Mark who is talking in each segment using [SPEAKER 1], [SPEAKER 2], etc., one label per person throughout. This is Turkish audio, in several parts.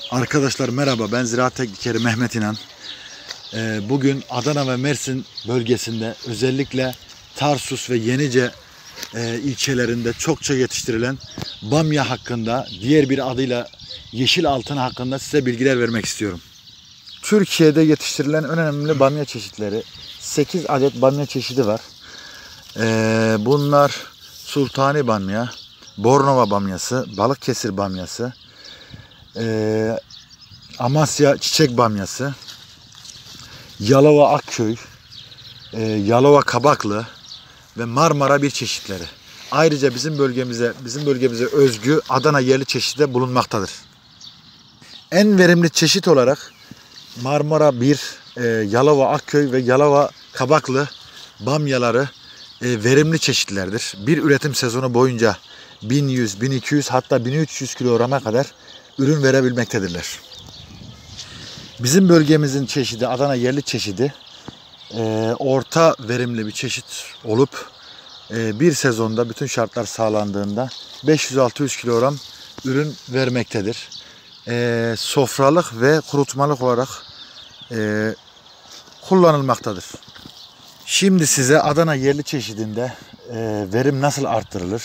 [SPEAKER 1] Arkadaşlar merhaba, ben ziraat teknikeri Mehmet İnan. Bugün Adana ve Mersin bölgesinde özellikle Tarsus ve Yenice ilçelerinde çokça yetiştirilen bamya hakkında, diğer bir adıyla yeşil altın hakkında size bilgiler vermek istiyorum. Türkiye'de yetiştirilen önemli bamya çeşitleri, 8 adet bamya çeşidi var. Bunlar Sultani bamya, Bornova bamyası, Balıkesir bamyası, Amasya çiçek bamyası, Yalova Akköy, Yalova kabaklı ve Marmara bir çeşitleri. Ayrıca bizim bölgemize özgü Adana yerli çeşidi de bulunmaktadır. En verimli çeşit olarak Marmara 1, Yalova Akköy ve Yalova kabaklı bamyaları verimli çeşitlerdir. Bir üretim sezonu boyunca 1100, 1200 hatta 1300 kilograma kadar ürün verebilmektedirler. Bizim bölgemizin çeşidi, Adana yerli çeşidi, orta verimli bir çeşit olup bir sezonda bütün şartlar sağlandığında 500-600 kilogram ürün vermektedir. Sofralık ve kurutmalık olarak kullanılmaktadır. Şimdi size Adana yerli çeşidinde verim nasıl arttırılır,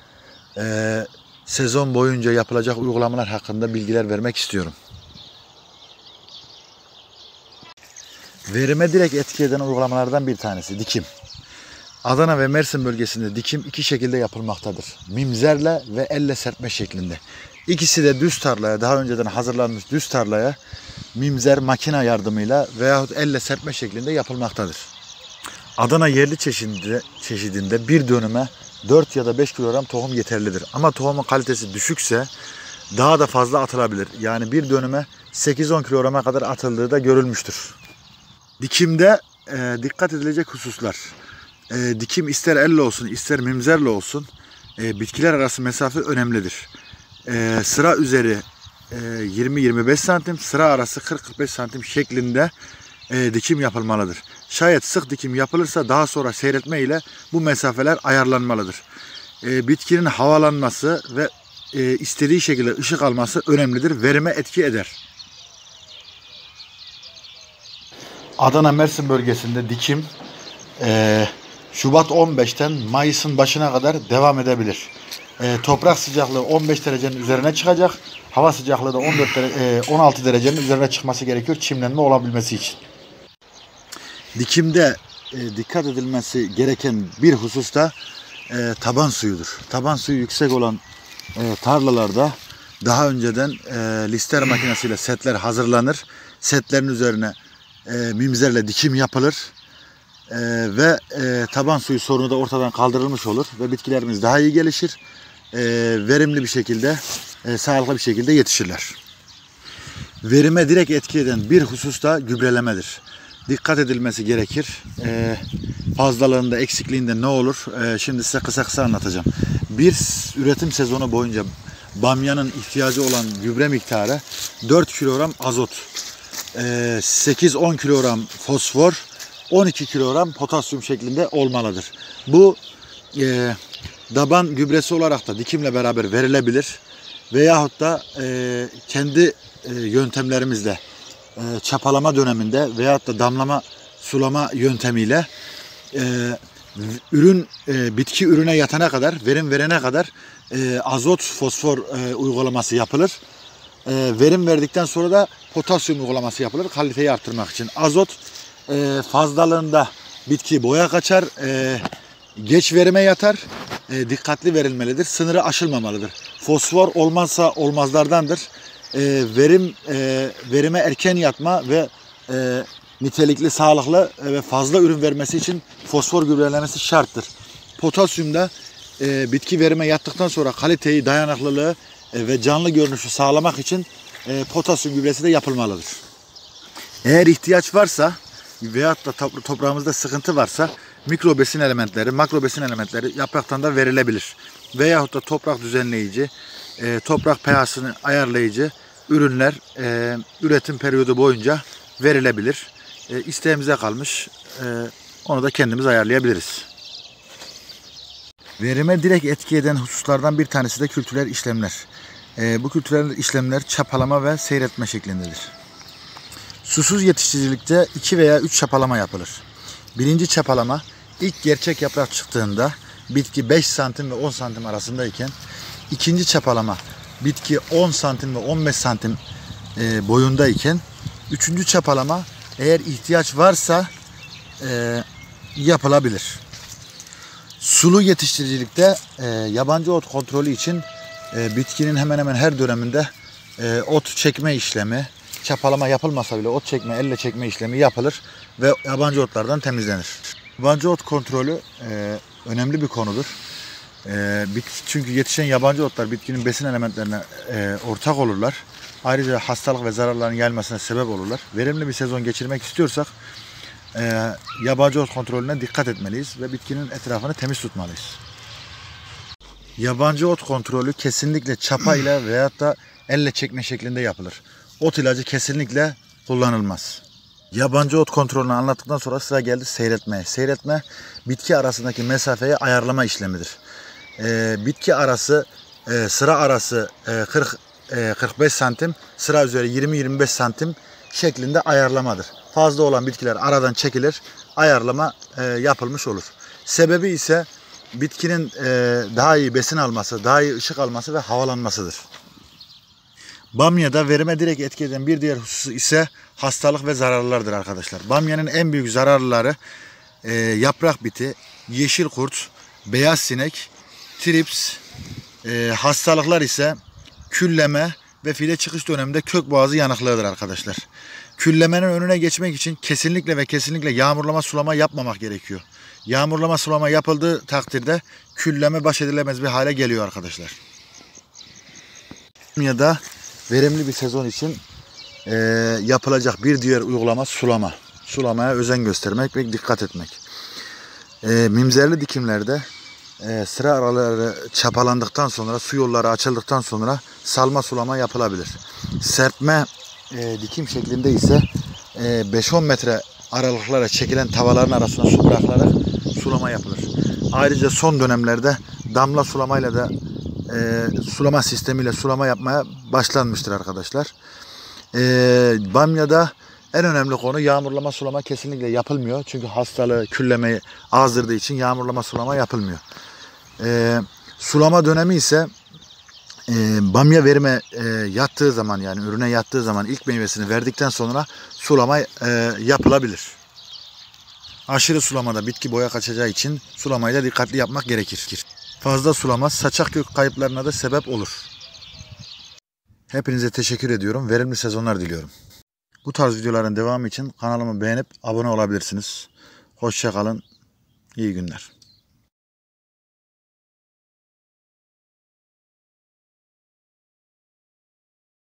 [SPEAKER 1] sezon boyunca yapılacak uygulamalar hakkında bilgiler vermek istiyorum. Verime direkt etki eden uygulamalardan bir tanesi dikim. Adana ve Mersin bölgesinde dikim iki şekilde yapılmaktadır. Mimzerle ve elle serpme şeklinde. İkisi de düz tarlaya, daha önceden hazırlanmış düz tarlaya mimzer makine yardımıyla veyahut elle serpme şeklinde yapılmaktadır. Adana yerli çeşidinde bir dönüme 4 ya da 5 kilogram tohum yeterlidir. Ama tohumun kalitesi düşükse daha da fazla atılabilir. Yani bir dönüme 8-10 kilograma kadar atıldığı da görülmüştür. Dikimde dikkat edilecek hususlar. Dikim ister elle olsun ister mimzerle olsun bitkiler arası mesafe önemlidir. Sıra üzeri 20-25 santim, sıra arası 40-45 santim şeklinde dikim yapılmalıdır. Şayet sık dikim yapılırsa daha sonra seyretme ile bu mesafeler ayarlanmalıdır. Bitkinin havalanması ve istediği şekilde ışık alması önemlidir. Verime etki eder. Adana Mersin bölgesinde dikim Şubat 15'ten Mayıs'ın başına kadar devam edebilir. Toprak sıcaklığı 15 derecenin üzerine çıkacak. Hava sıcaklığı da 16 derecenin üzerine çıkması gerekiyor çimlenme olabilmesi için. Dikimde dikkat edilmesi gereken bir husus da taban suyudur. Taban suyu yüksek olan tarlalarda daha önceden lister makinesiyle setler hazırlanır. Setlerin üzerine mimzerle dikim yapılır ve taban suyu sorunu da ortadan kaldırılmış olur ve bitkilerimiz daha iyi gelişir, verimli bir şekilde, sağlıklı bir şekilde yetişirler. Verime direkt etki eden bir husus da gübrelemedir. Dikkat edilmesi gerekir. Fazlalığında, eksikliğinde ne olur? Şimdi size kısa anlatacağım. Bir üretim sezonu boyunca bamyanın ihtiyacı olan gübre miktarı 4 kilogram azot, 8-10 kilogram fosfor, 12 kilogram potasyum şeklinde olmalıdır. Bu daban gübresi olarak da dikimle beraber verilebilir. Veyahut da kendi yöntemlerimizle çapalama döneminde veyahut da damlama sulama yöntemiyle bitki ürüne yatana kadar, verim verene kadar azot fosfor uygulaması yapılır. Verim verdikten sonra da potasyum uygulaması yapılır kaliteyi arttırmak için. Azot fazlalığında bitki boya kaçar, geç verime yatar, dikkatli verilmelidir, sınırı aşılmamalıdır. Fosfor olmazsa olmazlardandır. Verime erken yatma ve nitelikli, sağlıklı ve fazla ürün vermesi için fosfor gübrelemesi şarttır. Potasyum da bitki verime yattıktan sonra kaliteyi, dayanıklılığı ve canlı görünüşü sağlamak için potasyum gübresi de yapılmalıdır. Eğer ihtiyaç varsa veyahut da toprağımızda sıkıntı varsa mikro besin elementleri, makro besin elementleri yapraktan da verilebilir. Veyahut da toprak düzenleyici, toprak pH'sini ayarlayıcı ürünler üretim periyodu boyunca verilebilir. İsteğimize kalmış. Onu da kendimiz ayarlayabiliriz. Verime direkt etki eden hususlardan bir tanesi de kültürel işlemler. Bu kültürel işlemler çapalama ve seyretme şeklindedir. Susuz yetiştiricilikte 2 veya 3 çapalama yapılır. Birinci çapalama ilk gerçek yaprak çıktığında bitki 5 santim ve 10 santim arasındayken, ikinci çapalama bitki 10 santim ve 15 santim boyundayken, üçüncü çapalama eğer ihtiyaç varsa yapılabilir. Sulu yetiştiricilikte yabancı ot kontrolü için bitkinin hemen hemen her döneminde ot çekme işlemi, çapalama yapılmasa bile ot çekme, elle çekme işlemi yapılır ve yabancı otlardan temizlenir. Yabancı ot kontrolü önemli bir konudur. Çünkü yetişen yabancı otlar bitkinin besin elementlerine ortak olurlar. Ayrıca hastalık ve zararların yayılmasına sebep olurlar. Verimli bir sezon geçirmek istiyorsak yabancı ot kontrolüne dikkat etmeliyiz ve bitkinin etrafını temiz tutmalıyız. Yabancı ot kontrolü kesinlikle çapa ile veyahut da elle çekme şeklinde yapılır. Ot ilacı kesinlikle kullanılmaz. Yabancı ot kontrolünü anlattıktan sonra sıra geldi seyretmeye. Seyretme, bitki arasındaki mesafeyi ayarlama işlemidir. Bitki arası, sıra arası 40-45 santim, sıra üzeri 20-25 santim şeklinde ayarlamadır. Fazla olan bitkiler aradan çekilir, ayarlama yapılmış olur. Sebebi ise bitkinin daha iyi besin alması, daha iyi ışık alması ve havalanmasıdır. Bamyada verime direkt etki eden bir diğer husus ise hastalık ve zararlardır arkadaşlar. Bamyanın en büyük zararları yaprak biti, yeşil kurt, beyaz sinek, trips, hastalıklar ise külleme ve fide çıkış döneminde kök boğazı yanıklığıdır arkadaşlar. Küllemenin önüne geçmek için kesinlikle ve kesinlikle yağmurlama sulama yapmamak gerekiyor. Yağmurlama sulama yapıldığı takdirde külleme baş edilemez bir hale geliyor arkadaşlar. Ya da verimli bir sezon için yapılacak bir diğer uygulama sulama. Sulamaya özen göstermek ve dikkat etmek. Mimzerli dikimlerde sıra araları çapalandıktan sonra, su yolları açıldıktan sonra salma sulama yapılabilir. Serpme dikim şeklinde ise 5-10 metre aralıklara çekilen tavaların arasına su bırakılarak sulama yapılır. Ayrıca son dönemlerde damla sulamayla da sulama sistemiyle sulama yapmaya başlanmıştır arkadaşlar. Bamyada en önemli konu yağmurlama sulama kesinlikle yapılmıyor. Çünkü hastalığı, küllemeyi azdırdığı için yağmurlama sulama yapılmıyor. Sulama dönemi ise bamya verime yattığı zaman, yani ürüne yattığı zaman ilk meyvesini verdikten sonra sulama yapılabilir. Aşırı sulamada bitki boya kaçacağı için sulamayı da dikkatli yapmak gerekir. Fazla sulama saçak kök kayıplarına da sebep olur. Hepinize teşekkür ediyorum. Verimli sezonlar diliyorum. Bu tarz videoların devamı için kanalımı beğenip abone olabilirsiniz. Hoşça kalın. İyi günler.